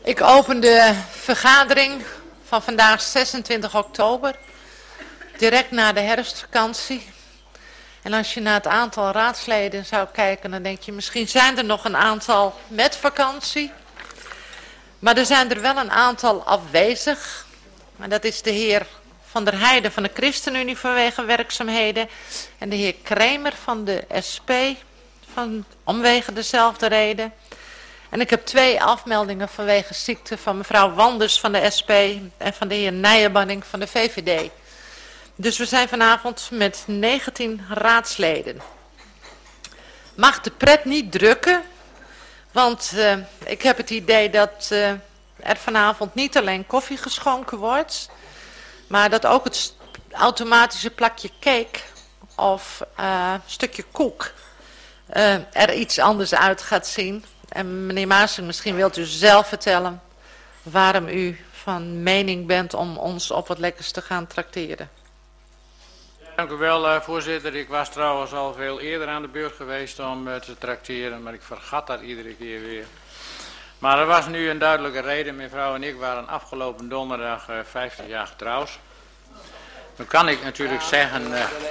Ik open de vergadering van vandaag 26 oktober, direct na de herfstvakantie. En als je naar het aantal raadsleden zou kijken, dan denk je misschien zijn er nog een aantal met vakantie. Maar er zijn er wel een aantal afwezig. En dat is de heer Van der Heijden van de ChristenUnie vanwege werkzaamheden. En de heer Kremer van de SP omwege dezelfde reden. En ik heb 2 afmeldingen vanwege ziekte van mevrouw Wanders van de SP en van de heer Nijenbanning van de VVD. Dus we zijn vanavond met 19 raadsleden. Mag de pret niet drukken, want ik heb het idee dat er vanavond niet alleen koffie geschonken wordt, maar dat ook het automatische plakje cake of stukje koek er iets anders uit gaat zien. En meneer Maasing, misschien wilt u zelf vertellen waarom u van mening bent om ons op wat lekkers te gaan trakteren. Dank u wel, voorzitter. Ik was trouwens al veel eerder aan de beurt geweest om te trakteren, maar ik vergat dat iedere keer weer. Maar er was nu een duidelijke reden. Mijn vrouw en ik waren afgelopen donderdag 50 jaar getrouwd. Nu kan ik natuurlijk zeggen...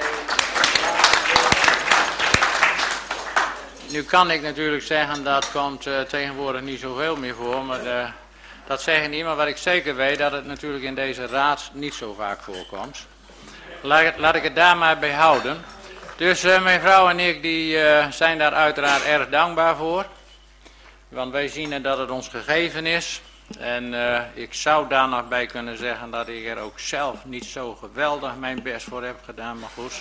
Nu kan ik natuurlijk zeggen, dat komt tegenwoordig niet zoveel meer voor, maar dat zeg ik niet. Maar wat ik zeker weet, dat het natuurlijk in deze raad niet zo vaak voorkomt. Laat ik het daar maar bij houden. Dus mijn vrouw en ik die, zijn daar uiteraard erg dankbaar voor. Want wij zien dat het ons gegeven is. En ik zou daar nog bij kunnen zeggen dat ik er ook zelf niet zo geweldig mijn best voor heb gedaan, maar goed.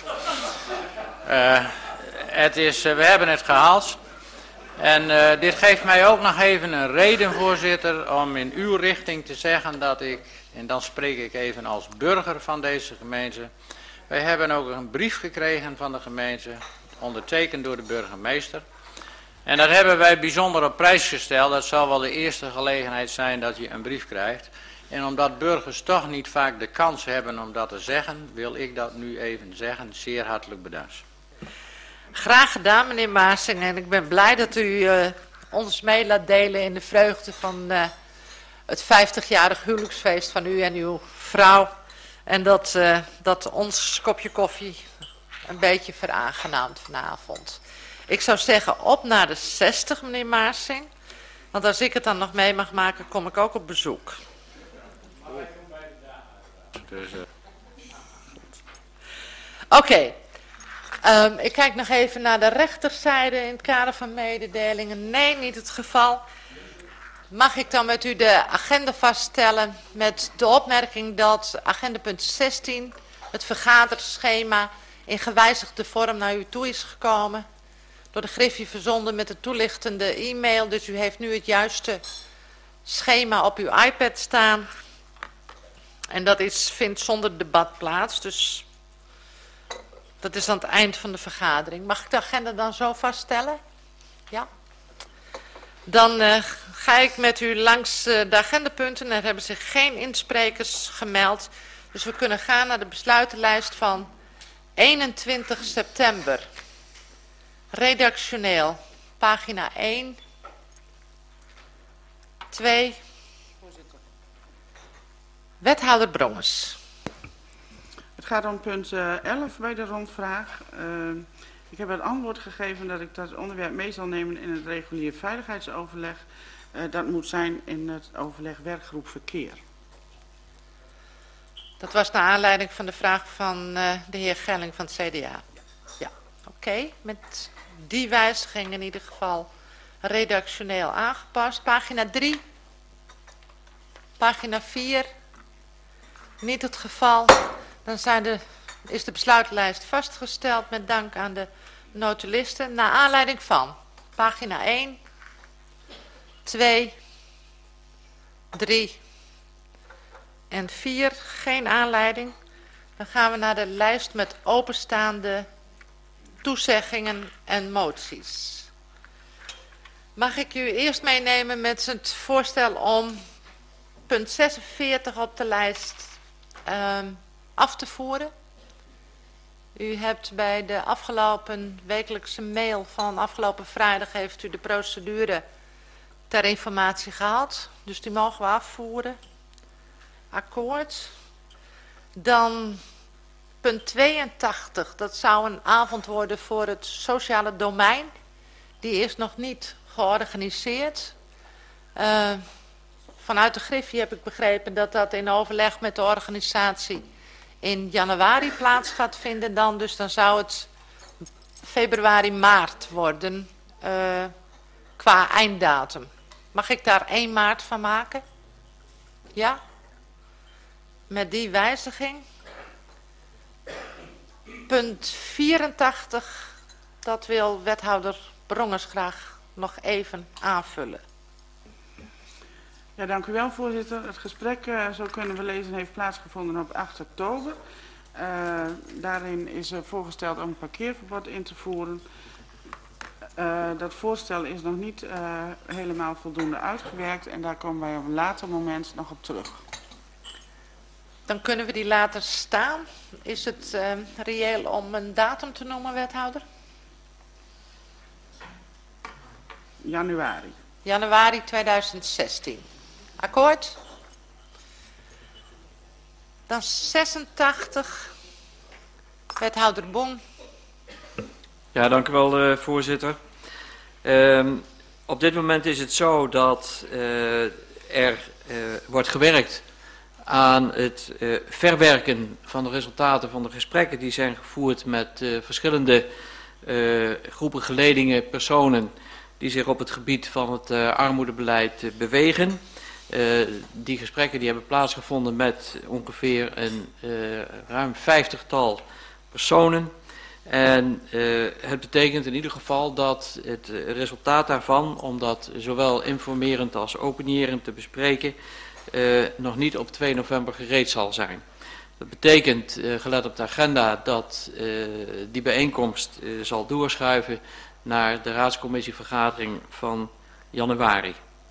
We hebben het gehaald. En dit geeft mij ook nog even een reden, voorzitter, om in uw richting te zeggen dat ik, en dan spreek ik even als burger van deze gemeente. Wij hebben ook een brief gekregen van de gemeente, ondertekend door de burgemeester. En dat hebben wij bijzonder op prijs gesteld. Dat zal wel de eerste gelegenheid zijn dat je een brief krijgt. En omdat burgers toch niet vaak de kans hebben om dat te zeggen, wil ik dat nu even zeggen. Zeer hartelijk bedankt. Graag gedaan, meneer Maasing. En ik ben blij dat u ons mee laat delen in de vreugde van het 50-jarig huwelijksfeest van u en uw vrouw. En dat ons kopje koffie een beetje veraangenaamt vanavond. Ik zou zeggen op naar de 60, meneer Maasing. Want als ik het dan nog mee mag maken, kom ik ook op bezoek. Oké. Ik kijk nog even naar de rechterzijde in het kader van mededelingen. Nee, niet het geval. Mag ik dan met u de agenda vaststellen met de opmerking dat agendapunt 16, het vergaderschema, in gewijzigde vorm naar u toe is gekomen. Door de Griffie verzonden met de toelichtende e-mail. Dus u heeft nu het juiste schema op uw iPad staan. En dat vindt zonder debat plaats. Dus dat is aan het eind van de vergadering. Mag ik de agenda dan zo vaststellen? Ja. Dan ga ik met u langs de agendapunten. Er hebben zich geen insprekers gemeld. Dus we kunnen gaan naar de besluitenlijst van 21 september. Redactioneel. Pagina 1. 2. Wethouder Brongens. Het gaat om punt 11 bij de rondvraag. Ik heb het antwoord gegeven dat ik dat onderwerp mee zal nemen in het regulier veiligheidsoverleg. Dat moet zijn in het overleg werkgroep verkeer. Dat was naar aanleiding van de vraag van de heer Gelling van het CDA. Ja, oké. Met die wijziging in ieder geval redactioneel aangepast. Pagina 3. Pagina 4. Niet het geval. Dan is de besluitlijst vastgesteld met dank aan de notulisten. Naar aanleiding van pagina 1, 2, 3 en 4. Geen aanleiding. Dan gaan we naar de lijst met openstaande toezeggingen en moties. Mag ik u eerst meenemen met het voorstel om punt 46 op de lijst af te voeren. U hebt bij de afgelopen wekelijkse mail van afgelopen vrijdag heeft u de procedure ter informatie gehad. Dus die mogen we afvoeren. Akkoord. Dan punt 82. Dat zou een avond worden voor het sociale domein. Die is nog niet georganiseerd. Vanuit de Griffie heb ik begrepen dat dat in overleg met de organisatie in januari plaats gaat vinden dan. Dus dan zou het februari, maart worden qua einddatum. Mag ik daar 1 maart van maken? Ja? Met die wijziging. Punt 84. Dat wil wethouder Brongers graag nog even aanvullen. Ja, dank u wel, voorzitter. Het gesprek, zo kunnen we lezen, heeft plaatsgevonden op 8 oktober. Daarin is voorgesteld om een parkeerverbod in te voeren. Dat voorstel is nog niet helemaal voldoende uitgewerkt en daar komen wij op een later moment nog op terug. Dan kunnen we die later staan. Is het reëel om een datum te noemen, wethouder? Januari. Januari 2016. Akkoord? Dan 86. Wethouder Bon. Ja, dank u wel, voorzitter. Op dit moment is het zo dat er wordt gewerkt aan het verwerken van de resultaten van de gesprekken die zijn gevoerd met verschillende groepen geledingen, personen die zich op het gebied van het armoedebeleid bewegen. Die gesprekken die hebben plaatsgevonden met ongeveer een ruim 50-tal personen. En het betekent in ieder geval dat het resultaat daarvan, om dat zowel informerend als opinierend te bespreken, nog niet op 2 november gereed zal zijn. Dat betekent, gelet op de agenda, dat die bijeenkomst zal doorschuiven naar de raadscommissievergadering van januari.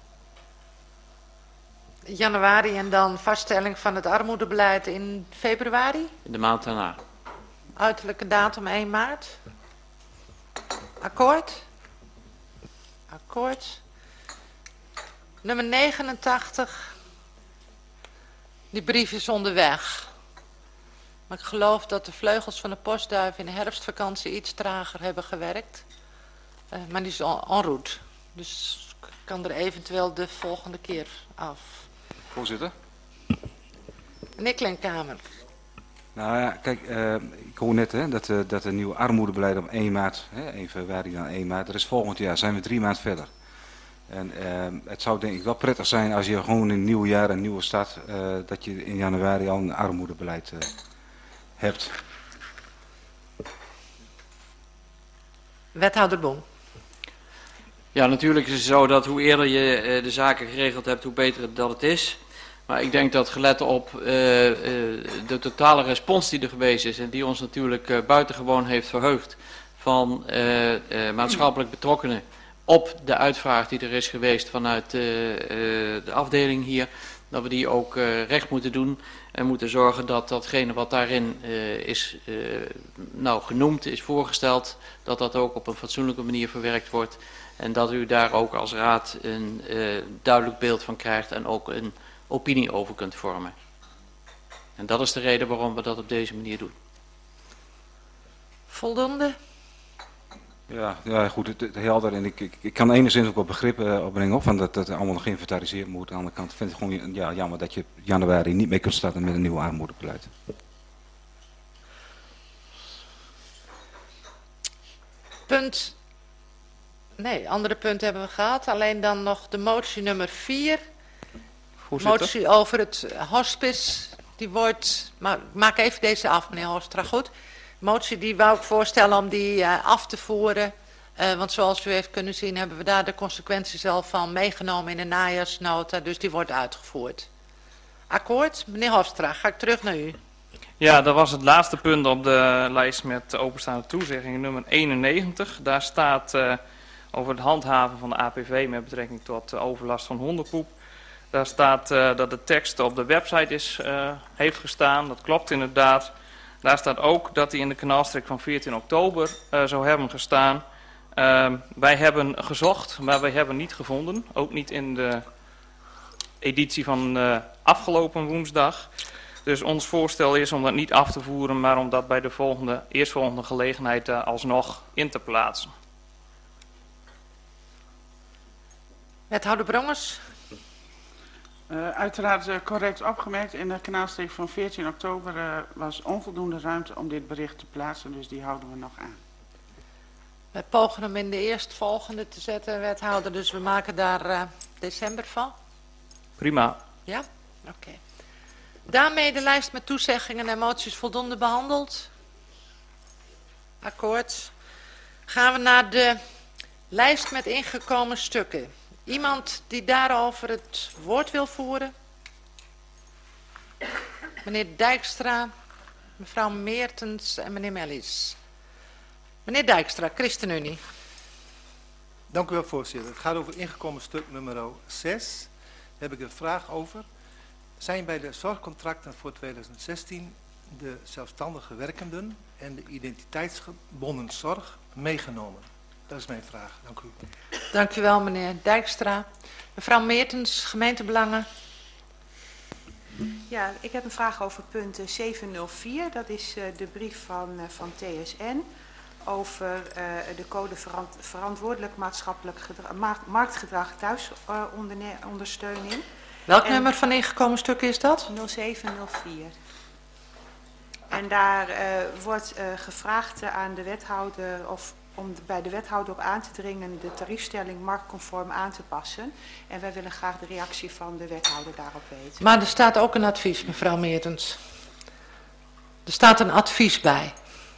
Januari en dan vaststelling van het armoedebeleid in februari? In de maand daarna. Uiterlijke datum 1 maart. Akkoord? Akkoord. Nummer 89. Die brief is onderweg. Maar ik geloof dat de vleugels van de postduif in de herfstvakantie iets trager hebben gewerkt. Maar die is en route. Dus ik kan er eventueel de volgende keer af. Voorzitter. Meneer Klenkkamer. Nou ja, kijk, ik hoor net dat het nieuwe armoedebeleid op 1 maart, 1 februari dan 1 maart, dat is volgend jaar, zijn we 3 maanden verder. En het zou denk ik wel prettig zijn als je gewoon in een nieuw jaar, een nieuwe start, dat je in januari al een armoedebeleid hebt. Wethouder Bon. Ja, natuurlijk is het zo dat hoe eerder je de zaken geregeld hebt, hoe beter dat het is. Maar ik denk dat gelet op de totale respons die er geweest is en die ons natuurlijk buitengewoon heeft verheugd van maatschappelijk betrokkenen op de uitvraag die er is geweest vanuit de afdeling hier, dat we die ook recht moeten doen en moeten zorgen dat datgene wat daarin is genoemd, is voorgesteld, dat dat ook op een fatsoenlijke manier verwerkt wordt en dat u daar ook als raad een duidelijk beeld van krijgt en ook een opinie over kunt vormen. En dat is de reden waarom we dat op deze manier doen. Voldoende? Ja, goed, het helder. En ik kan enigszins ook wel begrip opbrengen van dat het allemaal nog geïnventariseerd moet. Aan de andere kant vind ik gewoon jammer dat je januari niet mee kunt starten met een nieuw armoedebeleid. Punt. Nee, andere punten hebben we gehad. Alleen dan nog de motie nummer 4. Voorzitter. Motie over het hospice. Die wordt, maar maak even deze af, meneer Horstra, goed. Motie die wou ik voorstellen om die af te voeren. Want zoals u heeft kunnen zien hebben we daar de consequenties al van meegenomen in de najaarsnota. Dus die wordt uitgevoerd. Akkoord? Meneer Hofstra, ga ik terug naar u. Ja, dat was het laatste punt op de lijst met openstaande toezeggingen, nummer 91. Daar staat over het handhaven van de APV met betrekking tot overlast van hondenpoep. Daar staat dat de tekst op de website heeft gestaan. Dat klopt inderdaad. Daar staat ook dat hij in de kanaalstreek van 14 oktober zou hebben gestaan. Wij hebben gezocht, maar wij hebben niet gevonden. Ook niet in de editie van afgelopen woensdag. Dus ons voorstel is om dat niet af te voeren, maar om dat bij de eerstvolgende gelegenheid alsnog in te plaatsen. Wethouder Brongers. Uiteraard correct opgemerkt. In de kanaalsteek van 14 oktober was onvoldoende ruimte om dit bericht te plaatsen, dus die houden we nog aan. Wij pogen hem in de eerstvolgende te zetten, wethouder, dus we maken daar december van. Prima. Ja? Oké. Daarmee de lijst met toezeggingen en moties voldoende behandeld. Akkoord. Gaan we naar de lijst met ingekomen stukken. Iemand die daarover het woord wil voeren? Meneer Dijkstra, mevrouw Meertens en meneer Mellis. Meneer Dijkstra, ChristenUnie. Dank u wel, voorzitter. Het gaat over ingekomen stuk nummer 6. Daar heb ik een vraag over. Zijn bij de zorgcontracten voor 2016 de zelfstandige werkenden en de identiteitsgebonden zorg meegenomen? Dat is mijn vraag. Dank u. Dank u wel, meneer Dijkstra. Mevrouw Meertens, gemeentebelangen. Ja, ik heb een vraag over punt 704. Dat is de brief van TSN over de code verantwoordelijk maatschappelijk marktgedrag thuisondersteuning. Welk nummer van ingekomen stukken is dat? 0704. En daar wordt gevraagd aan de wethouder om bij de wethouder op aan te dringen de tariefstelling marktconform aan te passen. En wij willen graag de reactie van de wethouder daarop weten. Maar er staat ook een advies, mevrouw Meertens. Er staat een advies bij.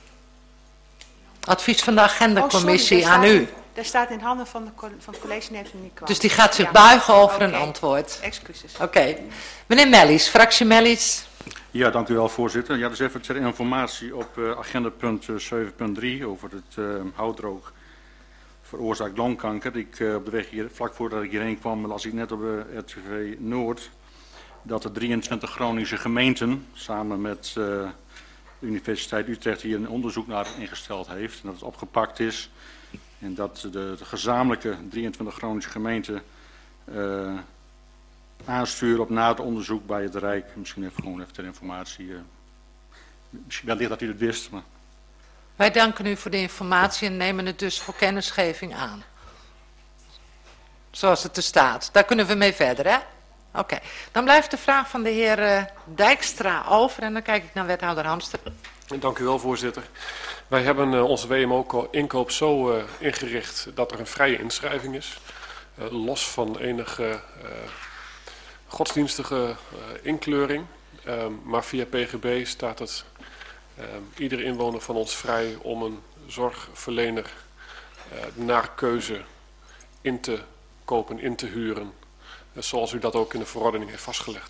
Advies van de agendacommissie aan u. Daar staat in handen van het college, neemt u niet kwalijk. Dus die gaat zich buigen over een antwoord. Excuses. Oké. Meneer Mellis, fractie Mellis. Ja, dank u wel, voorzitter. Ja, dus even ter informatie op agendapunt 7.3 over het houtdroog veroorzaakt longkanker. Op de weg hier, vlak voordat ik hierheen kwam, las ik net op RTV Noord dat de 23 Groningse gemeenten samen met de Universiteit Utrecht hier een onderzoek naar ingesteld heeft. En dat het opgepakt is en dat de gezamenlijke 23 Groningse gemeenten aansturen op nader onderzoek bij het Rijk. Misschien even ter informatie. Misschien wellicht dat u het wist. Maar... Wij danken u voor de informatie en nemen het dus voor kennisgeving aan. Zoals het er staat. Daar kunnen we mee verder, hè? Oké. Dan blijft de vraag van de heer Dijkstra over en dan kijk ik naar wethouder Hamster. Dank u wel, voorzitter. Wij hebben onze WMO-inkoop zo ingericht dat er een vrije inschrijving is. Los van enige godsdienstige inkleuring. Maar via PGB staat het iedere inwoner van ons vrij om een zorgverlener naar keuze in te kopen, in te huren. Zoals u dat ook in de verordening heeft vastgelegd.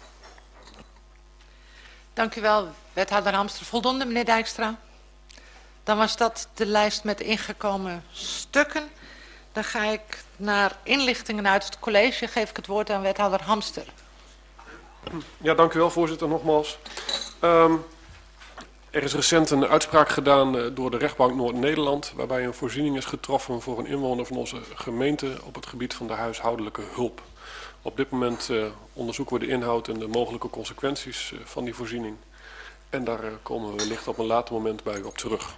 Dank u wel, wethouder Hamster. Voldoende, meneer Dijkstra? Dan was dat de lijst met ingekomen stukken. Dan ga ik naar inlichtingen uit het college. Geef ik het woord aan wethouder Hamster. Ja, dank u wel, voorzitter, nogmaals. Er is recent een uitspraak gedaan door de rechtbank Noord-Nederland, waarbij een voorziening is getroffen voor een inwoner van onze gemeente op het gebied van de huishoudelijke hulp. Op dit moment onderzoeken we de inhoud en de mogelijke consequenties van die voorziening. En daar komen we wellicht op een later moment bij u op terug.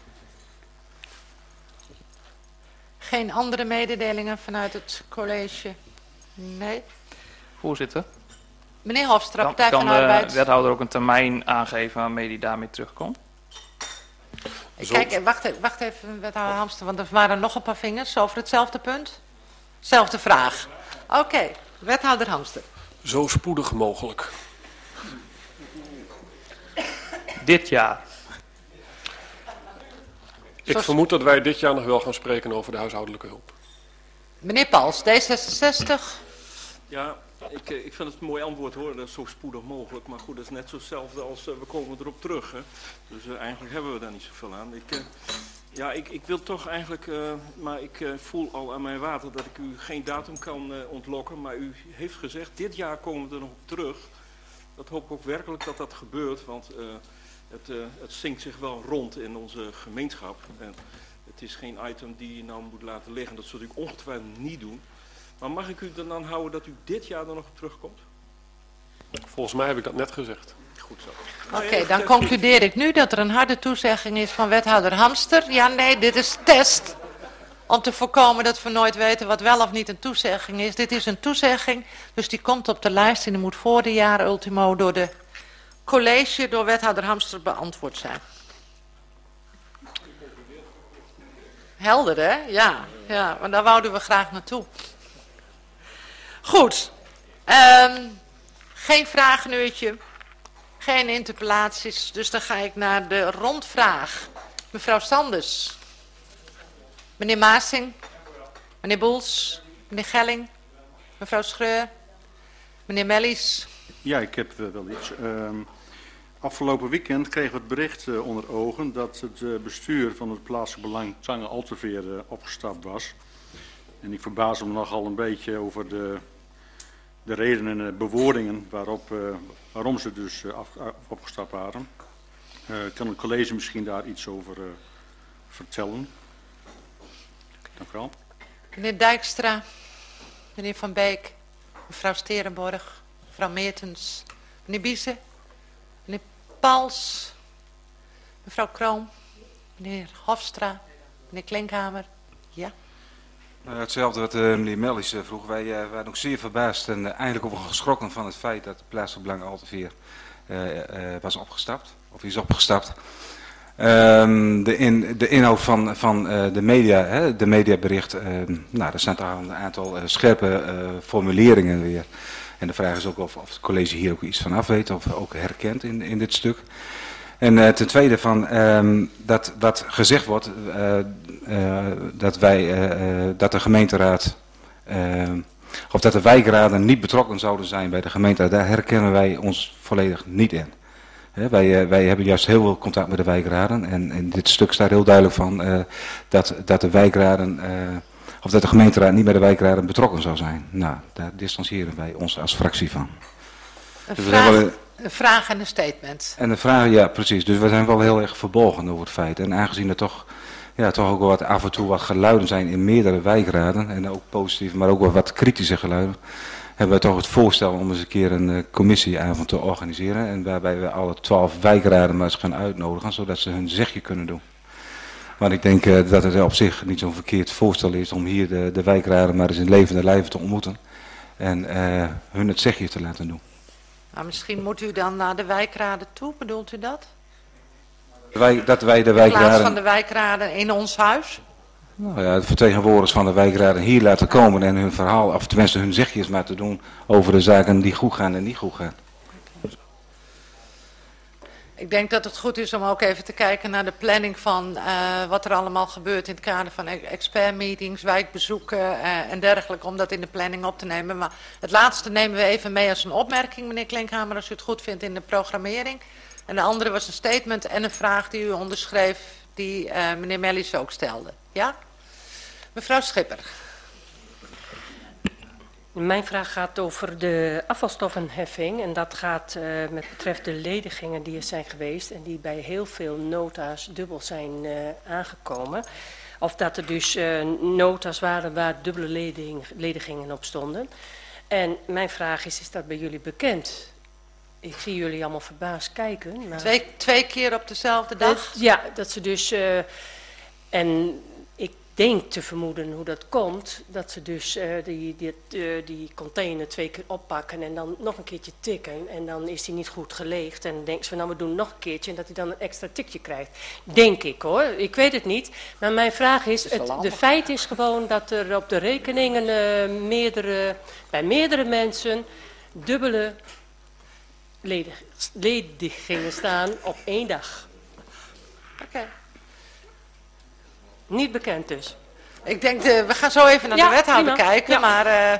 Geen andere mededelingen vanuit het college? Nee. Voorzitter. Meneer Hofstra, Partij van de Arbeid. Kan de wethouder ook een termijn aangeven waarmee hij daarmee terugkomt? Kijk, wacht even, wethouder Hamster, want er waren nog een paar vingers over hetzelfde punt. Zelfde vraag. Oké, wethouder Hamster. Zo spoedig mogelijk. Dit jaar. Ik vermoed dat wij dit jaar nog wel gaan spreken over de huishoudelijke hulp. Meneer Pals, D66. Ja, ik vind het een mooi antwoord hoor, dat is zo spoedig mogelijk. Maar goed, dat is net zo hetzelfde als we komen erop terug. Hè. Dus eigenlijk hebben we daar niet zoveel aan. Ik wil toch eigenlijk, maar ik voel al aan mijn water dat ik u geen datum kan ontlokken. Maar u heeft gezegd, dit jaar komen we er nog op terug. Dat hoop ik ook werkelijk dat dat gebeurt, want het zinkt zich wel rond in onze gemeenschap. En Het is geen item die je nou moet laten liggen. Dat zult u ongetwijfeld niet doen. Maar mag ik u er dan houden dat u dit jaar er nog op terugkomt? Volgens mij heb ik dat net gezegd. Goed zo. Oké, dan concludeer ik nu dat er een harde toezegging is van wethouder Hamster. Ja, nee, dit is test. Om te voorkomen dat we nooit weten wat wel of niet een toezegging is. Dit is een toezegging, dus die komt op de lijst en die moet voor de jaar ultimo door de college, door wethouder Hamster beantwoord zijn. Helder, hè? Ja, ja, maar daar wouden we graag naartoe. Goed. Geen vragenuurtje. Geen interpellaties. Dus dan ga ik naar de rondvraag. Mevrouw Sanders. Meneer Maasing. Meneer Boels. Meneer Gelling. Mevrouw Schreur. Meneer Mellies. Ja, ik heb wel iets. Afgelopen weekend kregen we het bericht onder ogen dat het bestuur van het plaatselijk belang Zange-Alteveer opgestapt was. En ik verbaas me nogal een beetje over de redenen en de bewoordingen waarom ze dus opgestapt waren. Kan het college misschien daar iets over vertellen? Dank u wel. Meneer Dijkstra. Meneer Van Beek. Mevrouw Sterenborg. Mevrouw Meertens. Meneer Biese. Meneer Pals. Mevrouw Kroon. Meneer Hofstra. Meneer Klinkhamer. Ja. Hetzelfde wat meneer Mellies vroeg. Wij waren ook zeer verbaasd en eindelijk ook geschrokken van het feit dat het plaatselijk belang Alteveer was opgestapt. Of is opgestapt. De inhoud van de media, de mediabericht, nou, er staan daar een aantal scherpe formuleringen weer. En de vraag is ook of het college hier ook iets van af weet of ook herkent in dit stuk. En ten tweede van dat wat gezegd wordt, dat de gemeenteraad, of dat de wijkraden niet betrokken zouden zijn bij de gemeenteraad, daar herkennen wij ons volledig niet in. Wij hebben juist heel veel contact met de wijkraden en in dit stuk staat heel duidelijk van dat de wijkraden, of dat de gemeenteraad niet bij de wijkraden betrokken zou zijn. Nou, daar distancieren wij ons als fractie van. Een vraag en een statement. En de vraag, ja precies, dus we zijn wel heel erg verbolgen over het feit. En aangezien er toch ook wel af en toe wat geluiden zijn in meerdere wijkraden, en ook positief, maar ook wel wat kritische geluiden, hebben we toch het voorstel om eens een keer een commissieavond te organiseren. En waarbij we alle 12 wijkraden maar eens gaan uitnodigen, zodat ze hun zegje kunnen doen. Maar ik denk dat het op zich niet zo'n verkeerd voorstel is om hier de wijkraden maar eens in levende lijven te ontmoeten. En hun het zegje te laten doen. Nou, misschien moet u dan naar de wijkraden toe, bedoelt u dat? Dat wij de wijkraden... In plaats van de wijkraden in ons huis? Nou ja, de vertegenwoordigers van de wijkraden hier laten komen en hun verhaal, of tenminste hun zegjes maar te doen over de zaken die goed gaan en niet goed gaan. Ik denk dat het goed is om ook even te kijken naar de planning van wat er allemaal gebeurt in het kader van expertmeetings, wijkbezoeken en dergelijke, om dat in de planning op te nemen. Maar het laatste nemen we even mee als een opmerking, meneer Klinkhamer, als u het goed vindt in de programmering. En de andere was een statement en een vraag die u onderschreef, die meneer Mellies ook stelde. Ja? Mevrouw Schipper. Mijn vraag gaat over de afvalstoffenheffing en dat gaat met betreft de ledigingen die er zijn geweest en die bij heel veel nota's dubbel zijn aangekomen. Of dat er dus nota's waren waar dubbele ledigingen op stonden. En mijn vraag is dat bij jullie bekend? Ik zie jullie allemaal verbaasd kijken. Maar... Twee keer op dezelfde dag? Ja, dat ze dus... en ik denk te vermoeden hoe dat komt. Dat ze dus die container 2 keer oppakken en dan nog een keertje tikken. En dan is die niet goed geleegd. En dan denken ze van nou we doen nog een keertje en dat hij dan een extra tikje krijgt. Denk ik hoor, ik weet het niet. Maar mijn vraag is, de feit is gewoon dat er op de rekeningen bij meerdere mensen dubbele ledigingen staan op 1 dag. Oké. Niet bekend dus. Ik denk, we gaan zo even naar de wethouder kijken, maar...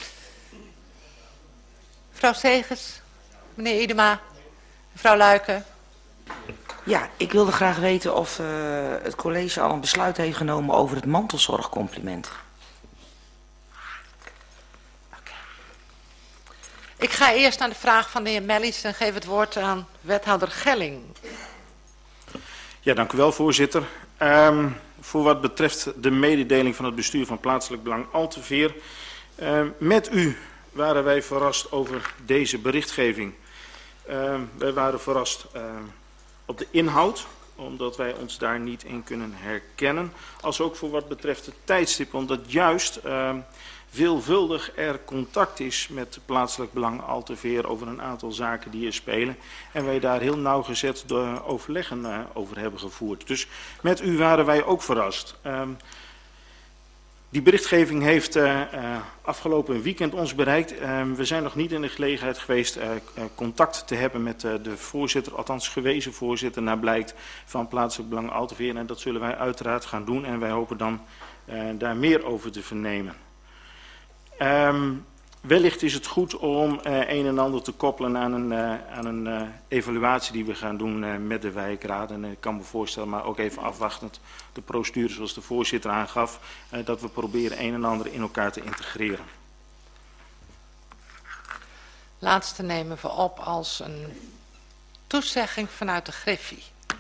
mevrouw Segers, meneer Idema, mevrouw Luiken. Ja, ik wilde graag weten of het college al een besluit heeft genomen over het mantelzorgcompliment. Ik ga eerst naar de vraag van de heer Mellies en geef het woord aan wethouder Gelling. Ja, dank u wel, voorzitter. voor wat betreft de mededeling van het bestuur van Plaatselijk Belang Alteveer. Met u waren wij verrast over deze berichtgeving. Wij waren verrast op de inhoud, omdat wij ons daar niet in kunnen herkennen. Als ook voor wat betreft het tijdstip, omdat juist veelvuldig er contact is met Plaatselijk Belang Alteveer over een aantal zaken die er spelen. En wij daar heel nauwgezet overleggen over hebben gevoerd. Dus met u waren wij ook verrast. Die berichtgeving heeft afgelopen weekend ons bereikt. We zijn nog niet in de gelegenheid geweest contact te hebben met de voorzitter, althans gewezen voorzitter, naar blijkt van Plaatselijk Belang Alteveer. En dat zullen wij uiteraard gaan doen en wij hopen dan daar meer over te vernemen. Wellicht is het goed om een en ander te koppelen aan een evaluatie die we gaan doen met de wijkraad. En ik kan me voorstellen, maar ook even afwachtend de procedure zoals de voorzitter aangaf, dat we proberen een en ander in elkaar te integreren. Laatste nemen we op als een toezegging vanuit de Griffie.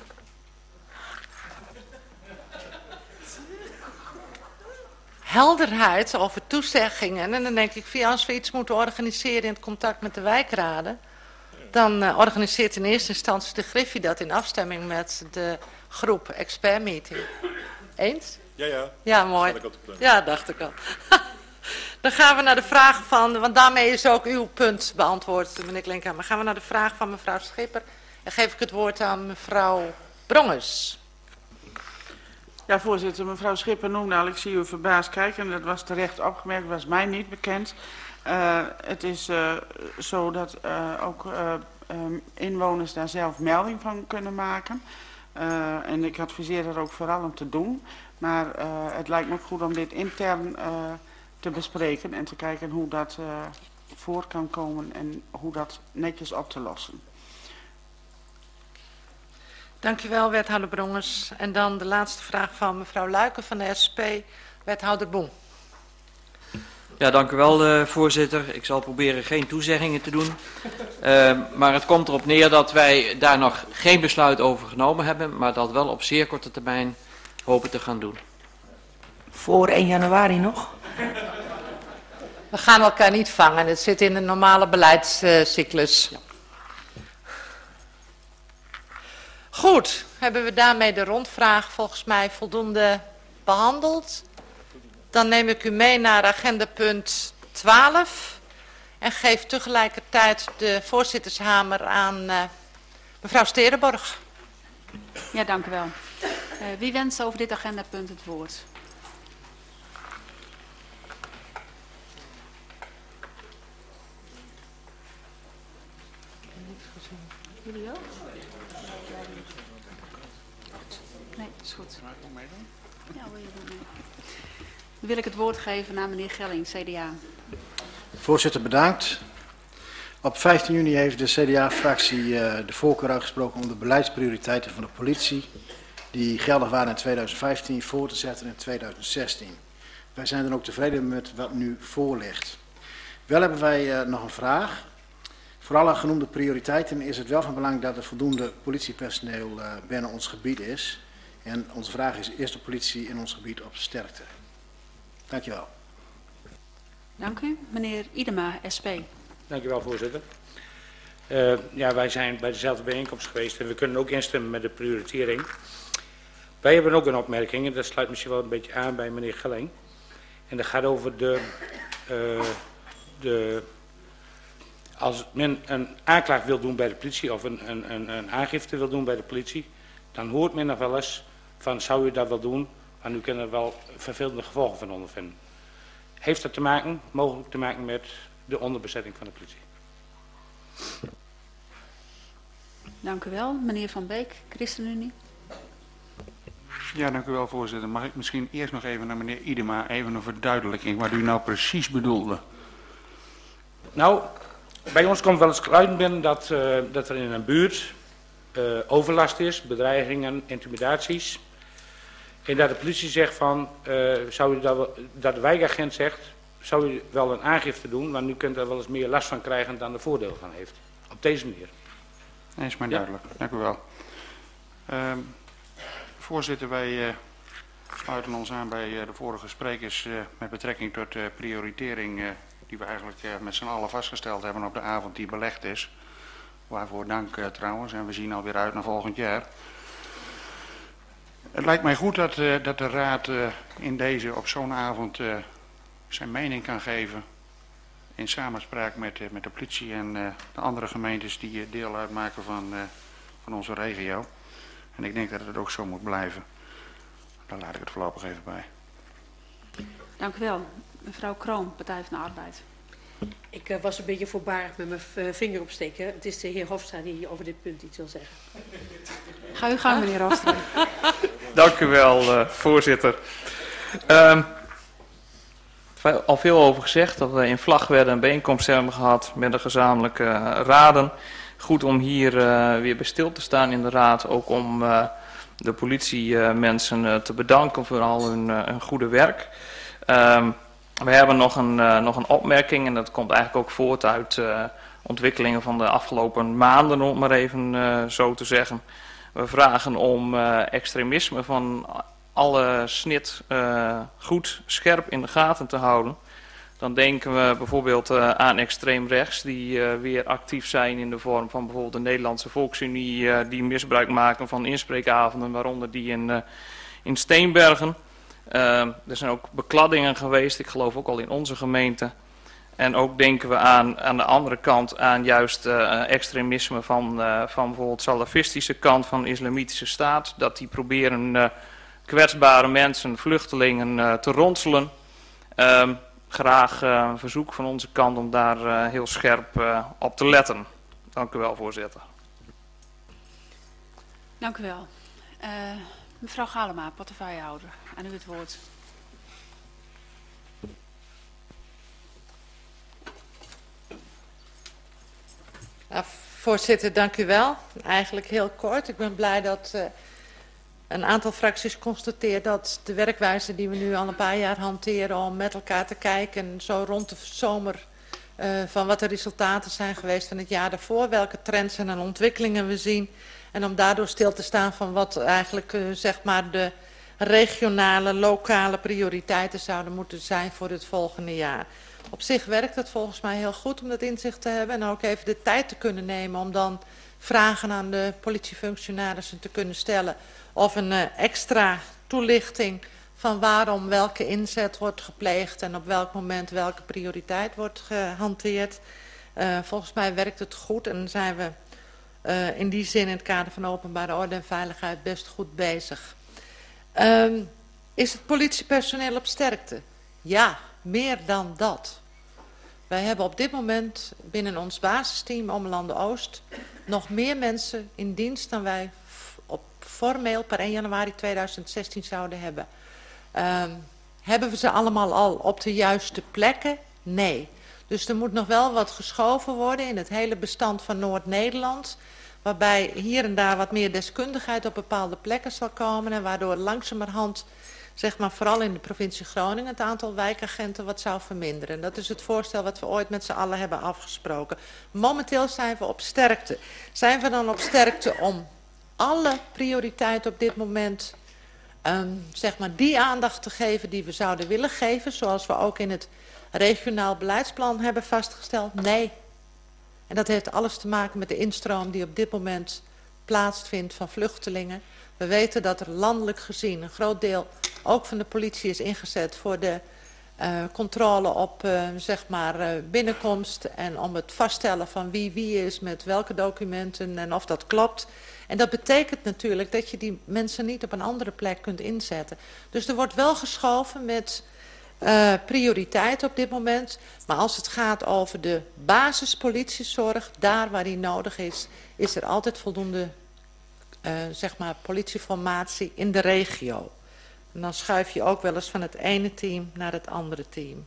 Helderheid over toezeggingen. En dan denk ik, als we iets moeten organiseren in het contact met de wijkraden, dan organiseert in eerste instantie de Griffie dat in afstemming met de groep expertmeeting. Eens? Ja. Ja, mooi. Ja, dacht ik al. Dan gaan we naar de vraag van, want daarmee is ook uw punt beantwoord, meneer Klinkhamer. Maar gaan we naar de vraag van mevrouw Schipper. En geef ik het woord aan mevrouw Brongers. Ja, voorzitter, mevrouw Schipper noemde al, ik zie u verbaasd kijken, dat was terecht opgemerkt, was mij niet bekend. Het is zo dat ook inwoners daar zelf melding van kunnen maken. En ik adviseer er ook vooral om te doen. Maar het lijkt me ook goed om dit intern te bespreken en te kijken hoe dat voor kan komen en hoe dat netjes op te lossen. Dank u wel, wethouder Brongers. En dan de laatste vraag van mevrouw Luiken van de SP, wethouder Boem. Ja, dank u wel, voorzitter. Ik zal proberen geen toezeggingen te doen. Maar het komt erop neer dat wij daar nog geen besluit over genomen hebben, maar dat wel op zeer korte termijn hopen te gaan doen. Voor 1 januari nog? We gaan elkaar niet vangen. Het zit in de normale beleidscyclus. Ja. Goed, hebben we daarmee de rondvraag volgens mij voldoende behandeld. Dan neem ik u mee naar agenda punt 12 en geef tegelijkertijd de voorzittershamer aan mevrouw Sterenborg. Ja, dank u wel. Wie wenst over dit agendapunt het woord? Jullie ook? Nee, is goed. Ja, wil je doen mee? Dan wil ik het woord geven aan meneer Gelling, CDA. Voorzitter, bedankt. Op 15 juni heeft de CDA-fractie de voorkeur uitgesproken om de beleidsprioriteiten van de politie, die geldig waren in 2015, voor te zetten in 2016. Wij zijn dan ook tevreden met wat nu voor ligt. Wel hebben wij nog een vraag. Voor alle genoemde prioriteiten is het wel van belang dat er voldoende politiepersoneel binnen ons gebied is. En onze vraag is de politie in ons gebied op sterkte? Dank je wel. Dank u. Meneer Idema, SP. Dank u wel, voorzitter. Ja, wij zijn bij dezelfde bijeenkomst geweest en we kunnen ook instemmen met de prioritering. Wij hebben ook een opmerking en dat sluit misschien wel een beetje aan bij meneer Gelling. En dat gaat over als men een aanklacht wil doen bij de politie of een aangifte wil doen bij de politie, dan hoort men nog wel eens van, zou u dat wel doen? Want u kunt er wel vervelende gevolgen van ondervinden. Heeft dat mogelijk te maken met de onderbezetting van de politie? Dank u wel. Meneer Van Beek, ChristenUnie. Ja, dank u wel, voorzitter. Mag ik misschien eerst nog even naar meneer Idema even een verduidelijking wat u nou precies bedoelde? Nou, bij ons komt wel eens geluiden binnen dat er in een buurt overlast is, bedreigingen, intimidaties. En dat de politie zegt van, dat de wijkagent zegt, zou u wel een aangifte doen, want u kunt er wel eens meer last van krijgen dan er voordeel van heeft. Op deze manier. Nee, is maar duidelijk. Dank u wel. Voorzitter, wij sluiten ons aan bij de vorige sprekers met betrekking tot de prioritering die we eigenlijk met z'n allen vastgesteld hebben op de avond die belegd is. Waarvoor dank trouwens, en we zien alweer uit naar volgend jaar. Het lijkt mij goed dat de Raad in deze op zo'n avond zijn mening kan geven in samenspraak met de politie en de andere gemeentes die deel uitmaken van onze regio. En ik denk dat het ook zo moet blijven. Daar laat ik het voorlopig even bij. Dank u wel. Mevrouw Kroon, Partij van de Arbeid. Ik was een beetje voorbarig met mijn vinger opsteken. Het is de heer Hofstra die over dit punt iets wil zeggen. Ga uw gang, meneer Hofstra. Dank u wel, voorzitter. Al veel over gezegd dat we in Vlagtwedde een bijeenkomst hebben gehad met de gezamenlijke raden. Goed om hier weer bij stil te staan in de raad. Ook om de politiemensen te bedanken voor al hun goede werk. We hebben nog een opmerking en dat komt eigenlijk ook voort uit ontwikkelingen van de afgelopen maanden, om het maar even zo te zeggen. We vragen om extremisme van alle snit goed scherp in de gaten te houden. Dan denken we bijvoorbeeld aan extreem rechts die weer actief zijn in de vorm van bijvoorbeeld de Nederlandse Volksunie die misbruik maken van inspreekavonden, waaronder die in Steenbergen. Er zijn ook bekladdingen geweest, ik geloof ook al in onze gemeente. En ook denken we aan de andere kant aan juist extremisme van bijvoorbeeld salafistische kant van de islamitische staat. Dat die proberen kwetsbare mensen, vluchtelingen te ronselen. Graag een verzoek van onze kant om daar heel scherp op te letten. Dank u wel, voorzitter. Dank u wel. Mevrouw Galema, portefeuillehouder, aan u het woord. Voorzitter, dank u wel. Eigenlijk heel kort. Ik ben blij dat een aantal fracties constateert dat de werkwijze die we nu al een paar jaar hanteren om met elkaar te kijken zo rond de zomer van wat de resultaten zijn geweest van het jaar daarvoor, welke trends en ontwikkelingen we zien en om daardoor stil te staan van wat eigenlijk zeg maar de regionale, lokale prioriteiten zouden moeten zijn voor het volgende jaar. Op zich werkt het volgens mij heel goed om dat inzicht te hebben en ook even de tijd te kunnen nemen om dan vragen aan de politiefunctionarissen te kunnen stellen of een extra toelichting van waarom welke inzet wordt gepleegd en op welk moment welke prioriteit wordt gehanteerd. Volgens mij werkt het goed en zijn we in die zin in het kader van openbare orde en veiligheid best goed bezig. Is het politiepersoneel op sterkte? Ja, meer dan dat. Wij hebben op dit moment binnen ons basisteam Ommelanden Oost nog meer mensen in dienst dan wij formeel per 1 januari 2016 zouden hebben. Hebben we ze allemaal al op de juiste plekken? Nee. Dus er moet nog wel wat geschoven worden in het hele bestand van Noord-Nederland, waarbij hier en daar wat meer deskundigheid op bepaalde plekken zal komen en waardoor langzamerhand, zeg maar vooral in de provincie Groningen, het aantal wijkagenten wat zou verminderen. Dat is het voorstel wat we ooit met z'n allen hebben afgesproken. Momenteel zijn we op sterkte. Zijn we dan op sterkte om alle prioriteiten op dit moment, zeg maar die aandacht te geven die we zouden willen geven, zoals we ook in het regionaal beleidsplan hebben vastgesteld? Nee. En dat heeft alles te maken met de instroom die op dit moment plaatsvindt van vluchtelingen. We weten dat er landelijk gezien een groot deel ook van de politie is ingezet voor de controle op zeg maar binnenkomst en om het vaststellen van wie is met welke documenten en of dat klopt. En dat betekent natuurlijk dat je die mensen niet op een andere plek kunt inzetten. Dus er wordt wel geschoven met prioriteit op dit moment. Maar als het gaat over de basispolitiezorg, daar waar die nodig is, is er altijd voldoende zeg maar politieformatie in de regio. En dan schuif je ook wel eens van het ene team naar het andere team.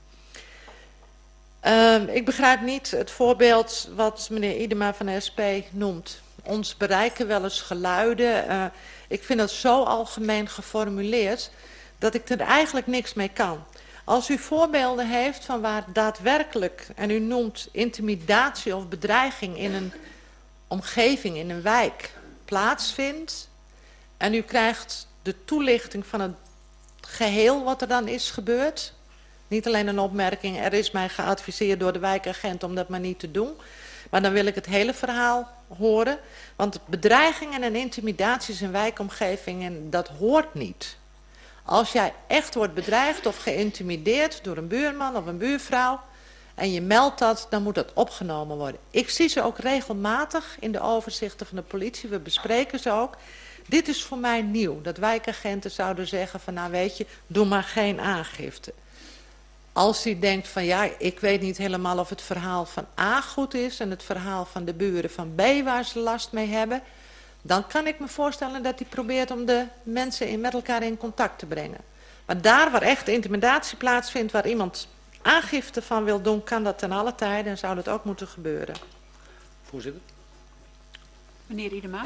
Ik begrijp niet het voorbeeld wat meneer Idema van de SP noemt. Ons bereiken wel eens geluiden. Ik vind het zo algemeen geformuleerd dat ik er eigenlijk niks mee kan. Als u voorbeelden heeft van waar daadwerkelijk, en u noemt intimidatie of bedreiging in een omgeving, in een wijk, plaatsvindt, en u krijgt de toelichting van het geheel wat er dan is gebeurd. Niet alleen een opmerking, er is mij geadviseerd door de wijkagent om dat maar niet te doen. Maar dan wil ik het hele verhaal horen. Want bedreigingen en intimidaties in wijkomgevingen, dat hoort niet. Als jij echt wordt bedreigd of geïntimideerd door een buurman of een buurvrouw en je meldt dat, dan moet dat opgenomen worden. Ik zie ze ook regelmatig in de overzichten van de politie, we bespreken ze ook. Dit is voor mij nieuw, dat wijkagenten zouden zeggen van nou weet je, doe maar geen aangifte. Als hij denkt van ja, ik weet niet helemaal of het verhaal van A goed is en het verhaal van de buren van B waar ze last mee hebben, dan kan ik me voorstellen dat hij probeert om de mensen met elkaar in contact te brengen. Maar daar waar echt intimidatie plaatsvindt, waar iemand aangifte van wil doen, kan dat ten alle tijde en zou dat ook moeten gebeuren. Voorzitter. Meneer Idema.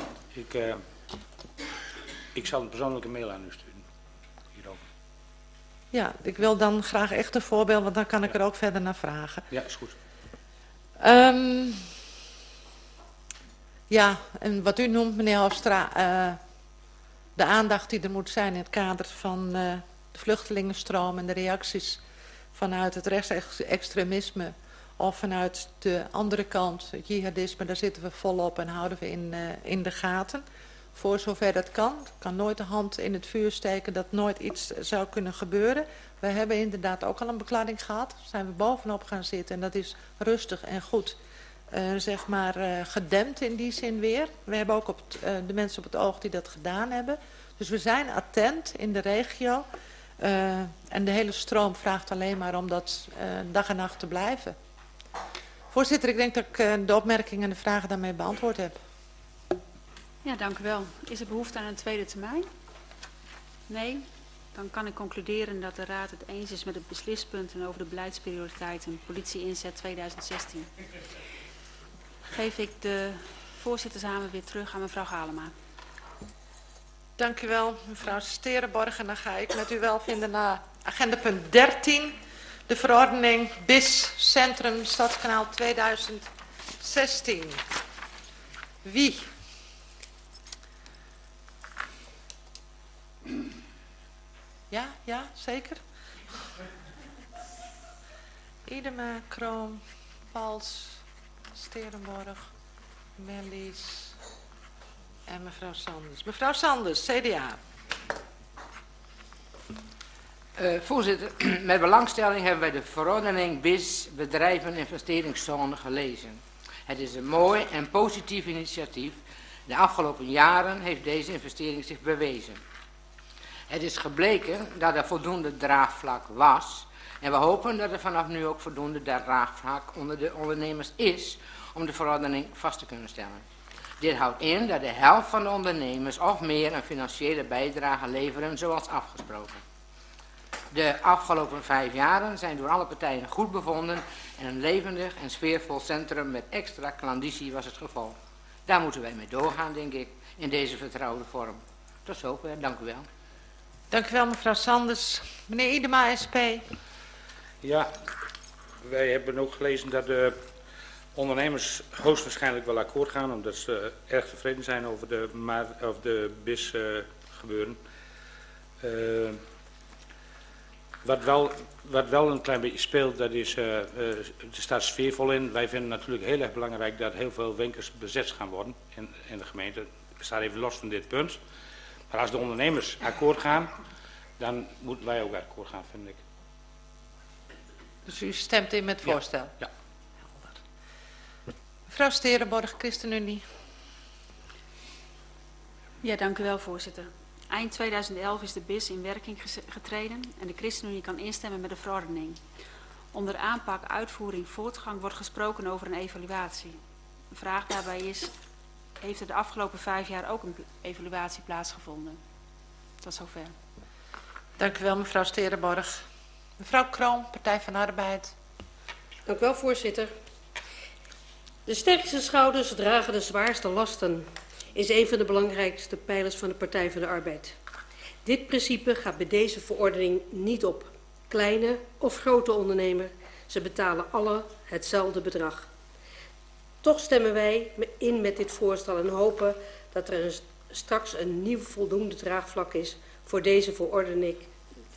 Ik zal een persoonlijke mail aan u sturen. Hierover. Ja, ik wil dan graag echt een voorbeeld, want dan kan ik er ook verder naar vragen. Ja, is goed. Ja, en wat u noemt, meneer Hofstra, de aandacht die er moet zijn in het kader van de vluchtelingenstroom en de reacties vanuit het rechtsextremisme of vanuit de andere kant, het jihadisme, daar zitten we volop en houden we in de gaten. Voor zover dat kan. Ik kan nooit de hand in het vuur steken dat nooit iets zou kunnen gebeuren. We hebben inderdaad ook al een bekladding gehad. Daar zijn we bovenop gaan zitten en dat is rustig en goed. Zeg maar gedempt in die zin weer. We hebben ook de mensen op het oog die dat gedaan hebben. Dus we zijn attent in de regio. En de hele stroom vraagt alleen maar om dat dag en nacht te blijven. Voorzitter, ik denk dat ik de opmerkingen en de vragen daarmee beantwoord heb. Ja, dank u wel. Is er behoefte aan een tweede termijn? Nee? Dan kan ik concluderen dat de Raad het eens is met de beslispunten over de beleidsprioriteiten politie-inzet 2016. Geef ik de voorzittershamer weer terug aan mevrouw Galema. Dank u wel, mevrouw Sterenborg. En dan ga ik met u wel vinden naar agenda punt 13. De verordening BIS Centrum Stadskanaal 2016. Wie? Ja, zeker. Idema, Kroon, Pals, Sterenborg, Mellies en mevrouw Sanders. Mevrouw Sanders, CDA. Voorzitter, met belangstelling hebben wij de verordening BIS Bedrijven Investeringszone gelezen. Het is een mooi en positief initiatief. De afgelopen jaren heeft deze investering zich bewezen. Het is gebleken dat er voldoende draagvlak was en we hopen dat er vanaf nu ook voldoende draagvlak onder de ondernemers is om de verordening vast te kunnen stellen. Dit houdt in dat de helft van de ondernemers of meer een financiële bijdrage leveren zoals afgesproken. De afgelopen 5 jaren zijn door alle partijen goed bevonden en een levendig en sfeervol centrum met extra klandizie was het gevolg. Daar moeten wij mee doorgaan, denk ik, in deze vertrouwde vorm. Tot zover, dank u wel. Dank u wel, mevrouw Sanders. Meneer Idema, SP. Ja, wij hebben ook gelezen dat de ondernemers hoogstwaarschijnlijk wel akkoord gaan, omdat ze erg tevreden zijn over de BIS gebeuren. Wat wel een klein beetje speelt, dat is, er staat sfeervol in. Wij vinden het natuurlijk heel erg belangrijk dat heel veel winkels bezet gaan worden in de gemeente. Het staat even los van dit punt. Maar als de ondernemers akkoord gaan, dan moeten wij ook akkoord gaan, vind ik. Dus u stemt in met het voorstel? Ja. Mevrouw Sterenborg, ChristenUnie. Ja, dank u wel, voorzitter. Eind 2011 is de BIS in werking getreden en de ChristenUnie kan instemmen met de verordening. Onder aanpak, uitvoering, voortgang wordt gesproken over een evaluatie. De vraag daarbij is, heeft er de afgelopen 5 jaar ook een evaluatie plaatsgevonden? Tot zover. Dank u wel, mevrouw Sterenborg. Mevrouw Kroon, Partij van de Arbeid. Dank u wel, voorzitter. De sterkste schouders dragen de zwaarste lasten, is een van de belangrijkste pijlers van de Partij van de Arbeid. Dit principe gaat bij deze verordening niet op. Kleine of grote ondernemer, ze betalen alle hetzelfde bedrag. Toch stemmen wij in met dit voorstel en hopen dat er straks een nieuw voldoende draagvlak is voor deze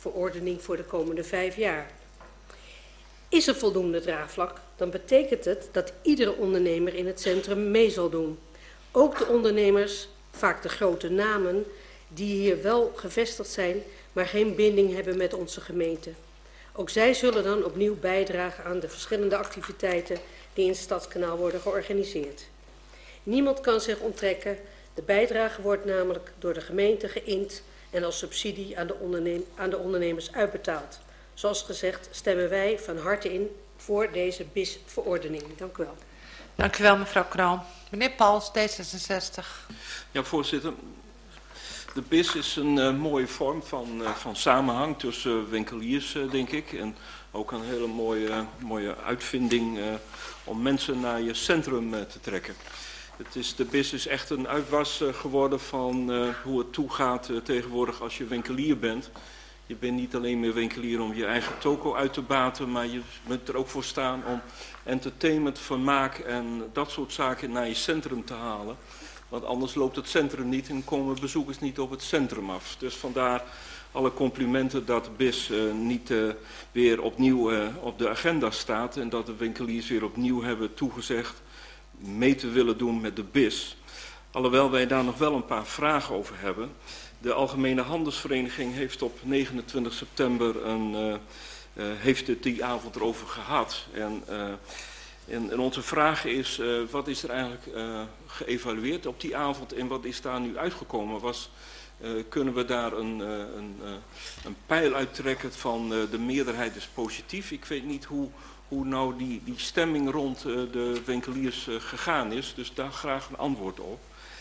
BIS-verordening voor de komende 5 jaar. Is er voldoende draagvlak, dan betekent het dat iedere ondernemer in het centrum mee zal doen. Ook de ondernemers, vaak de grote namen, die hier wel gevestigd zijn, maar geen binding hebben met onze gemeente. Ook zij zullen dan opnieuw bijdragen aan de verschillende activiteiten die in het Stadskanaal worden georganiseerd. Niemand kan zich onttrekken. De bijdrage wordt namelijk door de gemeente geïnd en als subsidie aan de ondernemers uitbetaald. Zoals gezegd stemmen wij van harte in voor deze BIS-verordening. Dank u wel. Dank u wel, mevrouw Kroon. Meneer Pauls, D66. Ja, voorzitter. De BIS is een mooie vorm van samenhang tussen winkeliers, denk ik. En ook een hele mooie uitvinding om mensen naar je centrum te trekken. De BIS is echt een uitwas geworden van hoe het toegaat tegenwoordig als je winkelier bent. Je bent niet alleen meer winkelier om je eigen toko uit te baten, maar je moet er ook voor staan om entertainment, vermaak en dat soort zaken naar je centrum te halen. Want anders loopt het centrum niet en komen bezoekers niet op het centrum af. Dus vandaar alle complimenten dat de BIS niet weer opnieuw op de agenda staat en dat de winkeliers weer opnieuw hebben toegezegd mee te willen doen met de BIS. Alhoewel wij daar nog wel een paar vragen over hebben. De Algemene Handelsvereniging heeft op 29 september heeft het die avond erover gehad. En onze vraag is, wat is er eigenlijk geëvalueerd op die avond en wat is daar nu uitgekomen? Kunnen we daar een pijl uittrekken van de meerderheid is positief? Ik weet niet hoe nou die stemming rond de winkeliers gegaan is, dus daar graag een antwoord op.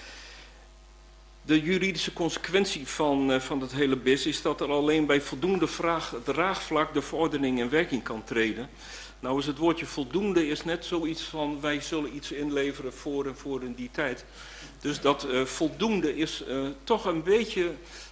De juridische consequentie van het hele BIS is dat er alleen bij voldoende draagvlak de verordening in werking kan treden. Nou is het woordje voldoende is net zoiets van wij zullen iets inleveren voor in die tijd. Dus dat voldoende is toch een beetje,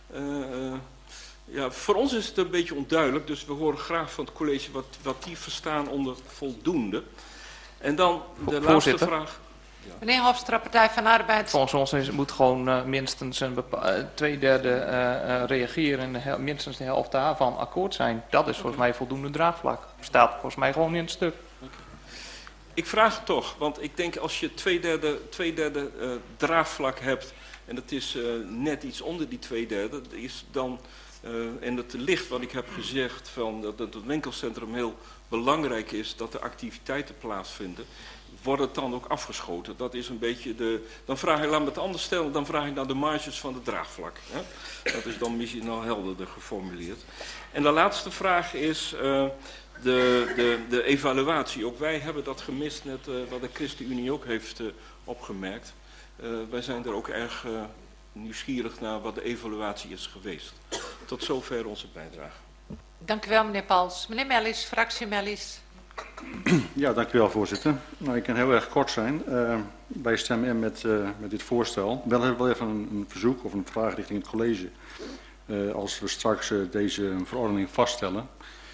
ja, voor ons is het een beetje onduidelijk. Dus we horen graag van het college wat die verstaan onder voldoende. En dan de laatste vraag. Ja. Meneer Hofstra, Partij van de Arbeid. Volgens ons moet gewoon minstens een 2/3 reageren en minstens de helft daarvan akkoord zijn. Dat is volgens mij voldoende draagvlak. Staat volgens mij gewoon in het stuk. Ik vraag het toch, want ik denk als je 2/3 draagvlak hebt en dat is net iets onder die 2/3, is dan, en het ligt wat ik heb gezegd van dat het winkelcentrum heel belangrijk is dat er activiteiten plaatsvinden. Wordt het dan ook afgeschoten? Dat is een beetje dan vraag ik, laat me het anders stellen, dan vraag ik naar de marges van het draagvlak. Hè? Dat is dan misschien al helderder geformuleerd. En de laatste vraag is de evaluatie. Ook wij hebben dat gemist, net wat de ChristenUnie ook heeft opgemerkt. Wij zijn er ook erg nieuwsgierig naar wat de evaluatie is geweest. Tot zover onze bijdrage. Dank u wel, meneer Pauls. Meneer Mellis, fractie Mellis. Ja, dank u wel, voorzitter. Nou, ik kan heel erg kort zijn. Wij stemmen in met dit voorstel. Wel hebben we wel even een verzoek of een vraag richting het college. Als we straks deze verordening vaststellen,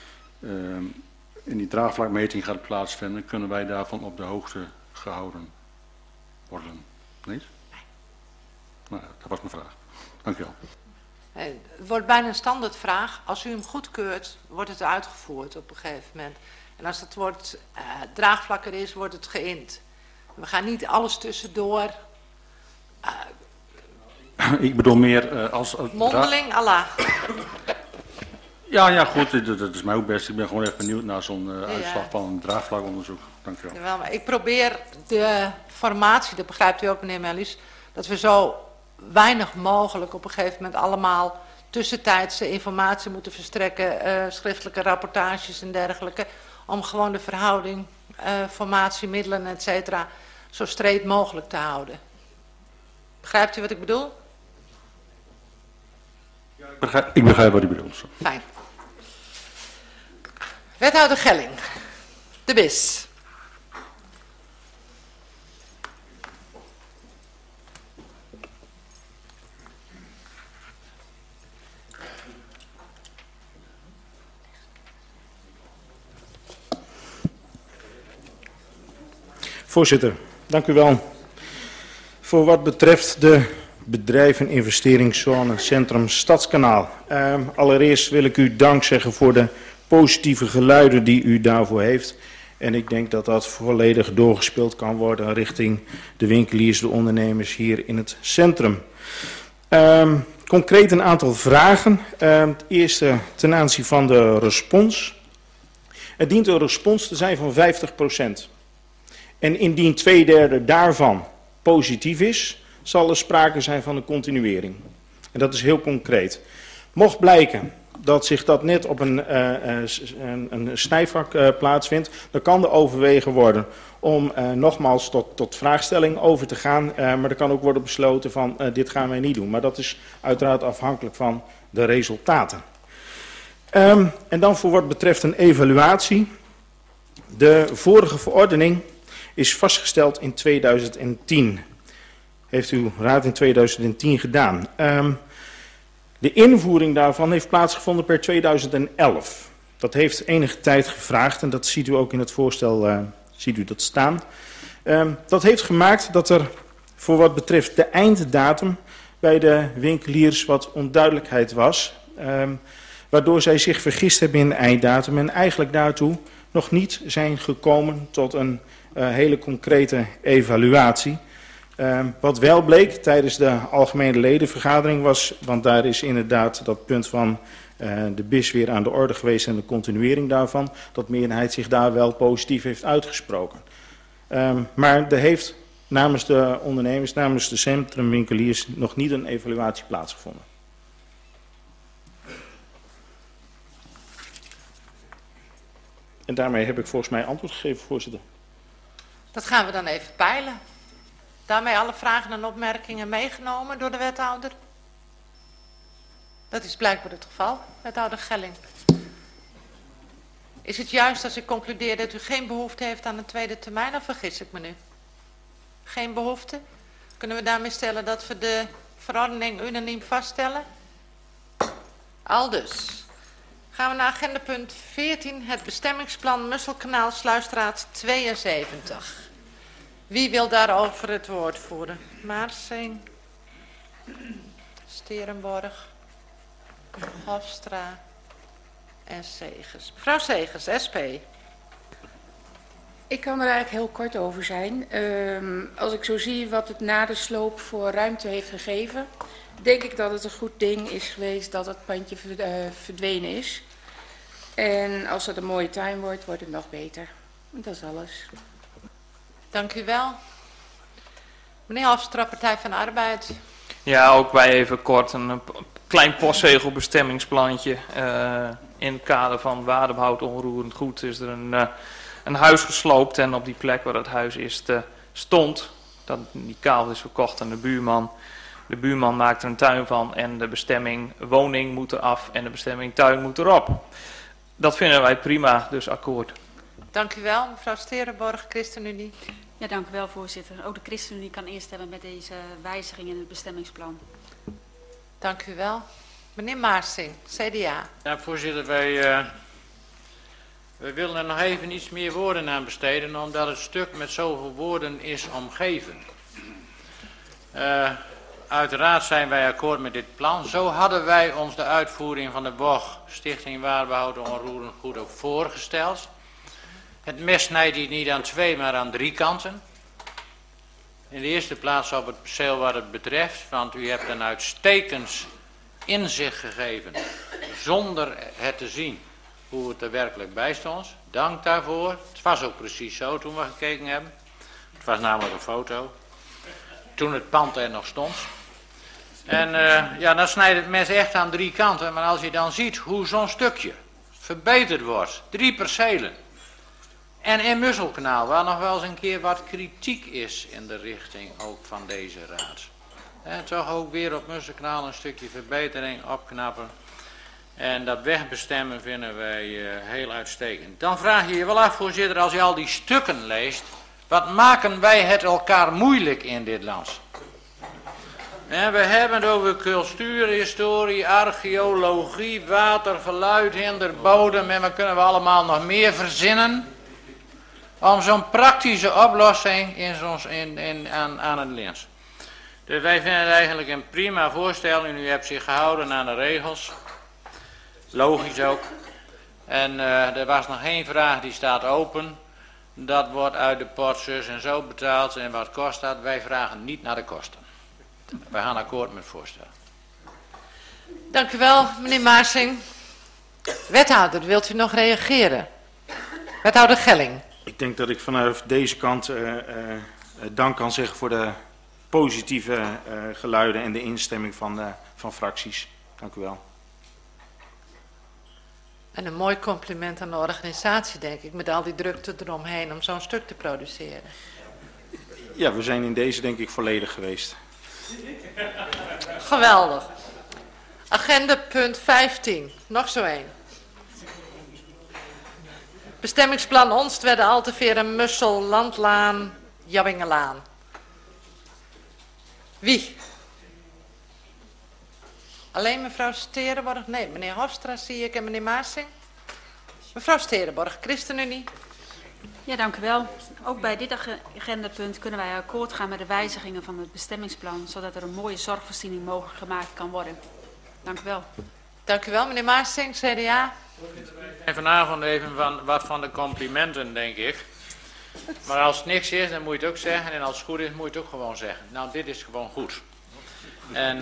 in die draagvlakmeting gaat plaatsvinden, kunnen wij daarvan op de hoogte gehouden worden. Nee? Nou, dat was mijn vraag. Dank u wel. Het wordt bijna een standaardvraag. Als u hem goedkeurt, wordt het uitgevoerd op een gegeven moment. En als het woord draagvlak er is, wordt het geïnd. We gaan niet alles tussendoor. Ik bedoel meer als... mondeling, Allah. Ja, goed, dat is mij ook best. Ik ben gewoon echt benieuwd naar zo'n uitslag van een draagvlakonderzoek. Dank u wel. Jawel, maar ik probeer de formatie, dat begrijpt u ook meneer Mellis, dat we zo weinig mogelijk op een gegeven moment allemaal tussentijdse informatie moeten verstrekken, schriftelijke rapportages en dergelijke, om gewoon de verhouding, formatie, middelen, et cetera, zo streed mogelijk te houden. Begrijpt u wat ik bedoel? Ik begrijp wat u bedoelt. Fijn. Wethouder Gelling, de BIS. Voorzitter, dank u wel. Voor wat betreft de bedrijveninvesteringszone Centrum Stadskanaal. Allereerst wil ik u dank zeggen voor de positieve geluiden die u daarvoor heeft. En ik denk dat dat volledig doorgespeeld kan worden richting de winkeliers, de ondernemers hier in het centrum. Concreet een aantal vragen. Het eerste ten aanzien van de respons. Er dient een respons te zijn van 50%. En indien 2/3 daarvan positief is, zal er sprake zijn van een continuering. En dat is heel concreet. Mocht blijken dat zich dat net op een snijvak plaatsvindt, dan kan er overwegen worden om nogmaals tot vraagstelling over te gaan. Maar er kan ook worden besloten van dit gaan wij niet doen. Maar dat is uiteraard afhankelijk van de resultaten. En dan voor wat betreft een evaluatie. De vorige verordening is vastgesteld in 2010. Heeft uw raad in 2010 gedaan. De invoering daarvan heeft plaatsgevonden per 2011. Dat heeft enige tijd gevraagd en dat ziet u ook in het voorstel ziet u dat staan. Dat heeft gemaakt dat er voor wat betreft de einddatum bij de winkeliers wat onduidelijkheid was. Waardoor zij zich vergist hebben in de einddatum en eigenlijk daartoe nog niet zijn gekomen tot een hele concrete evaluatie. Wat wel bleek tijdens de algemene ledenvergadering was, want daar is inderdaad dat punt van de BIS weer aan de orde geweest en de continuering daarvan, dat de meerderheid zich daar wel positief heeft uitgesproken. Maar er heeft namens de ondernemers, namens de centrumwinkeliers nog niet een evaluatie plaatsgevonden. En daarmee heb ik volgens mij antwoord gegeven, voorzitter. Dat gaan we dan even peilen. Daarmee alle vragen en opmerkingen meegenomen door de wethouder. Dat is blijkbaar het geval, wethouder Gelling. Is het juist als ik concludeer dat u geen behoefte heeft aan een tweede termijn, of vergis ik me nu? Geen behoefte? Kunnen we daarmee stellen dat we de verordening unaniem vaststellen? Aldus. Gaan we naar agenda punt 14, het bestemmingsplan Musselkanaal Sluisstraat 72. Wie wil daarover het woord voeren? Maarsing, Sterenborg, Hofstra en Segers. Mevrouw Segers, SP. Ik kan er eigenlijk heel kort over zijn. Als ik zo zie wat het na de sloop voor ruimte heeft gegeven, denk ik dat het een goed ding is geweest dat het pandje verdwenen is. En als het een mooie tuin wordt, wordt het nog beter. Dat is alles. Dank u wel. Meneer Hofstra, Partij van de Arbeid. Ja, ook wij even kort een klein postzegelbestemmingsplantje. In het kader van waardebehoud onroerend goed is er een huis gesloopt. En op die plek waar het huis stond, die kaal is verkocht aan de buurman. De buurman maakt er een tuin van en de bestemming woning moet eraf en de bestemming tuin moet erop. Dat vinden wij prima, dus akkoord. Dank u wel. Mevrouw Sterenborg, ChristenUnie. Ja, dank u wel, voorzitter. Ook de ChristenUnie kan instemmen met deze wijziging in het bestemmingsplan. Dank u wel. Meneer Maarsing, CDA. Ja, voorzitter, wij willen er nog even iets meer woorden aan besteden, omdat het stuk met zoveel woorden is omgeven. Uiteraard zijn wij akkoord met dit plan. Zo hadden wij ons de uitvoering van de BOG, Stichting Waardebehoud Onroerend Goed, ook voorgesteld. Het mes snijdt hier niet aan 2, maar aan 3 kanten. In de eerste plaats op het perceel wat het betreft, want u hebt een uitstekend inzicht gegeven, zonder het te zien hoe het er werkelijk bij stond. Dank daarvoor. Het was ook precies zo toen we gekeken hebben. Het was namelijk een foto. Toen het pand er nog stond. En ja, dan snijdt het mes echt aan 3 kanten. Maar als je dan ziet hoe zo'n stukje verbeterd wordt. 3 percelen. En in Musselkanaal, waar nog wel eens een keer wat kritiek is in de richting ook van deze raad. En toch ook weer op Musselkanaal een stukje verbetering, opknappen. En dat wegbestemmen vinden wij heel uitstekend. Dan vraag je je wel af, voorzitter, als je al die stukken leest. Wat maken wij het elkaar moeilijk in dit land? En we hebben het over cultuurhistorie, archeologie, water, geluid, hinder, bodem. En wat kunnen we allemaal nog meer verzinnen? Om zo'n praktische oplossing aan het lens. Dus wij vinden het eigenlijk een prima voorstel. En u hebt zich gehouden aan de regels. Logisch ook. En er was nog één vraag, die staat open. Dat wordt uit de pot zus en zo betaald. En wat kost dat? Wij vragen niet naar de kosten. Wij gaan akkoord met het voorstel. Dank u wel, meneer Maarsing. Wethouder, wilt u nog reageren? Wethouder Gelling. Ik denk dat ik vanuit deze kant dank kan zeggen voor de positieve geluiden en de instemming van fracties. Dank u wel. En een mooi compliment aan de organisatie, denk ik, met al die drukte eromheen om zo'n stuk te produceren. Ja, we zijn in deze denk ik volledig geweest. Geweldig. Agenda punt 15, nog zo één. Bestemmingsplan Onstwedde, Alteveer, Mussel, Landlaan, Jabbingelaan. Wie? Alleen mevrouw Sterenborg? Nee, meneer Hofstra zie ik en meneer Maarsing. Mevrouw Sterenborg, ChristenUnie. Ja, dank u wel. Ook bij dit agendapunt kunnen wij akkoord gaan met de wijzigingen van het bestemmingsplan, zodat er een mooie zorgvoorziening mogelijk gemaakt kan worden. Dank u wel. Dank u wel, meneer Maarsing, CDA. En vanavond even wat van de complimenten, denk ik. Maar als het niks is, dan moet je het ook zeggen. En als het goed is, moet je het ook gewoon zeggen. Nou, dit is gewoon goed. En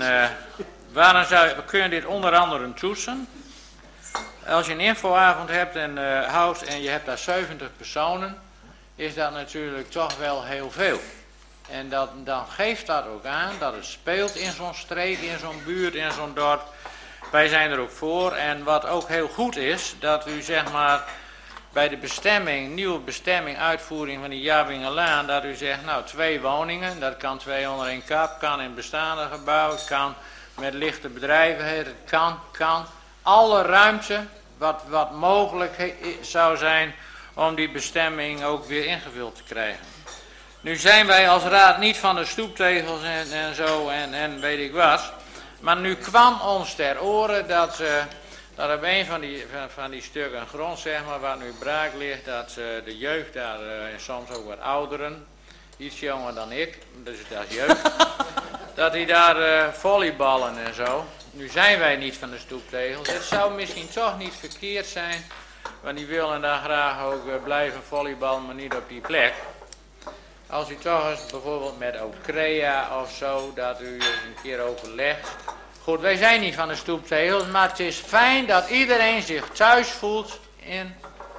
we kunnen dit onder andere toetsen. Als je een infoavond hebt en houdt en je hebt daar 70 personen, is dat natuurlijk toch wel heel veel. En dan geeft dat ook aan dat het speelt in zo'n streek, in zo'n buurt, in zo'n dorp. Wij zijn er ook voor. En wat ook heel goed is, dat u zeg maar bij de bestemming, nieuwe bestemming, uitvoering van die Jabbingelaan, dat u zegt, nou 2 woningen, dat kan 2 onder 1 kap, kan in bestaande gebouw, het kan met lichte bedrijvigheden, het kan. Alle ruimte wat mogelijk zou zijn om die bestemming ook weer ingevuld te krijgen. Nu zijn wij als raad niet van de stoeptegels en zo en weet ik wat. Maar nu kwam ons ter oren dat op een van die stukken grond, zeg maar, waar nu braak ligt, dat de jeugd daar, en soms ook wat ouderen, iets jonger dan ik, dus dat is jeugd, dat die daar volleyballen en zo. Nu zijn wij niet van de stoeptegels. Het zou misschien toch niet verkeerd zijn, want die willen daar graag ook blijven volleyballen, maar niet op die plek. Als u toch eens bijvoorbeeld met Ocrea of zo, dat u eens een keer overlegt. Goed, wij zijn niet van de stoeptegels, maar het is fijn dat iedereen zich thuis voelt in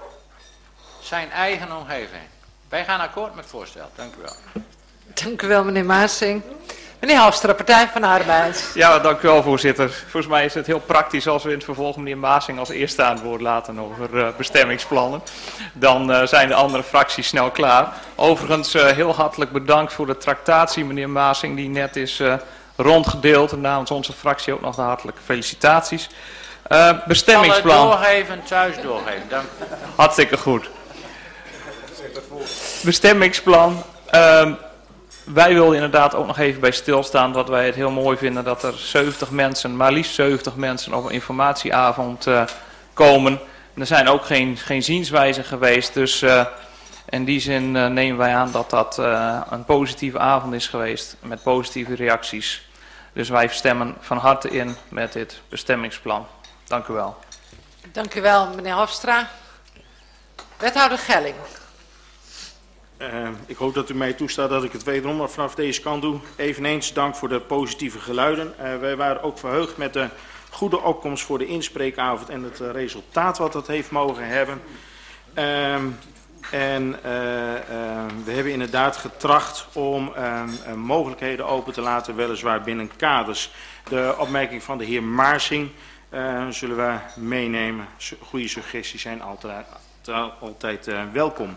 zijn eigen omgeving. Wij gaan akkoord met het voorstel. Dank u wel. Dank u wel, meneer Maarsing. Meneer Hofstra, Partij van de Arbeid. Ja, dank u wel, voorzitter. Volgens mij is het heel praktisch als we in het vervolg meneer Maarsing als eerste aan het woord laten over bestemmingsplannen. Dan zijn de andere fracties snel klaar. Overigens heel hartelijk bedankt voor de tractatie, meneer Maarsing, die net is rondgedeeld. En namens onze fractie ook nog de hartelijke felicitaties. Bestemmingsplan. Thuis doorgeven. Dank u. Hartstikke goed. Bestemmingsplan. Wij wilden inderdaad ook nog even bij stilstaan dat wij het heel mooi vinden dat er 70 mensen, maar liefst 70 mensen op een informatieavond komen. En er zijn ook geen zienswijzen geweest, dus in die zin nemen wij aan dat dat een positieve avond is geweest met positieve reacties. Dus wij stemmen van harte in met dit bestemmingsplan. Dank u wel. Dank u wel, meneer Hofstra. Wethouder Gelling. Ik hoop dat u mij toestaat dat ik het wederom vanaf deze kant doe. Eveneens dank voor de positieve geluiden. Wij waren ook verheugd met de goede opkomst voor de inspreekavond en het resultaat wat dat heeft mogen hebben. We hebben inderdaad getracht om mogelijkheden open te laten, weliswaar binnen kaders. De opmerking van de heer Maarsing zullen we meenemen. Goede suggesties zijn altijd welkom.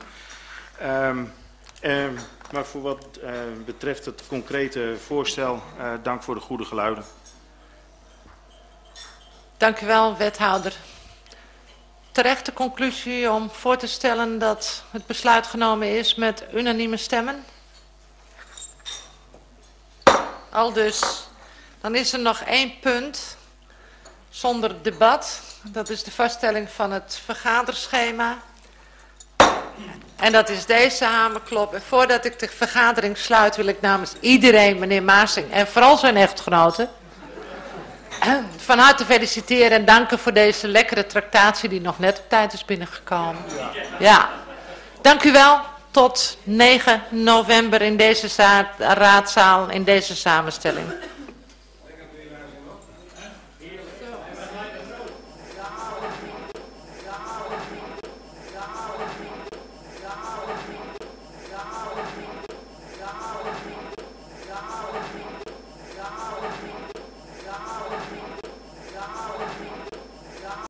Maar voor wat betreft het concrete voorstel, dank voor de goede geluiden. Dank u wel, wethouder. Terechte conclusie om voor te stellen dat het besluit genomen is met unanieme stemmen. Aldus, dan is er nog 1 punt zonder debat. Dat is de vaststelling van het vergaderschema. En dat is deze hamerklop. En voordat ik de vergadering sluit wil ik namens iedereen, meneer Maasing en vooral zijn echtgenoten, van harte feliciteren en danken voor deze lekkere tractatie die nog net op tijd is binnengekomen. Ja. Dank u wel. Tot 9 november in deze raadzaal, in deze samenstelling.